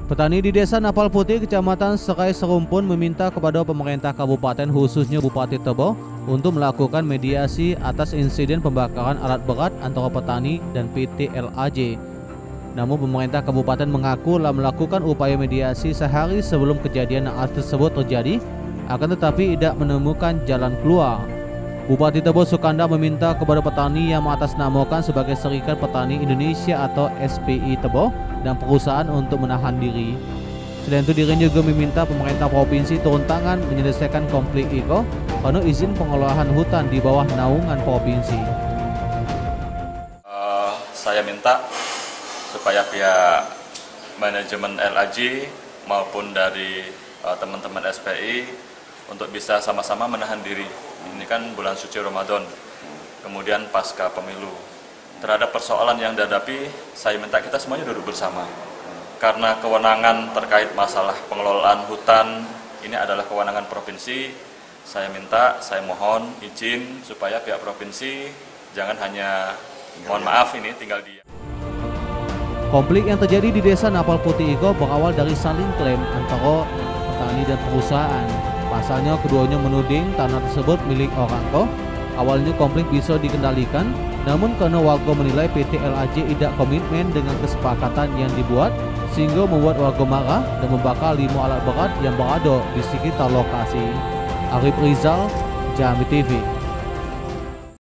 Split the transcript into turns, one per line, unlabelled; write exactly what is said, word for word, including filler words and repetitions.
Petani di Desa Napal Putih, Kecamatan Sekai Serumpun meminta kepada pemerintah kabupaten khususnya Bupati Tebo untuk melakukan mediasi atas insiden pembakaran alat berat antara petani dan P T L A J. Namun pemerintah kabupaten mengaku telah melakukan upaya mediasi sehari sebelum kejadian naas tersebut terjadi, akan tetapi tidak menemukan jalan keluar. Bupati Tebo Sukanda meminta kepada petani yang mengatasnamakan sebagai Serikat Petani Indonesia atau S P I Tebo dan perusahaan untuk menahan diri. Selain itu dirinya juga meminta pemerintah provinsi turun tangan menyelesaikan konflik itu karena izin pengelolaan hutan di bawah naungan provinsi.
Uh, saya minta supaya pihak manajemen L A J maupun dari uh, teman-teman S P I untuk bisa sama-sama menahan diri. Ini kan bulan suci Ramadan, kemudian pasca pemilu. Terhadap persoalan yang dihadapi, saya minta kita semuanya duduk bersama. Karena kewenangan terkait masalah pengelolaan hutan ini adalah kewenangan provinsi, saya minta, saya mohon izin supaya pihak provinsi jangan hanya mohon maaf ini tinggal diam.
Konflik yang terjadi di Desa Napal Putih itu berawal dari saling klaim antara petani dan perusahaan. Pasalnya keduanya menuding tanah tersebut milik orang kok. Awalnya konflik bisa dikendalikan, namun karena warga menilai P T L A J tidak komitmen dengan kesepakatan yang dibuat, sehingga membuat warga marah dan membakar lima alat berat yang berada di sekitar lokasi. Arif Rizal, Jambi T V.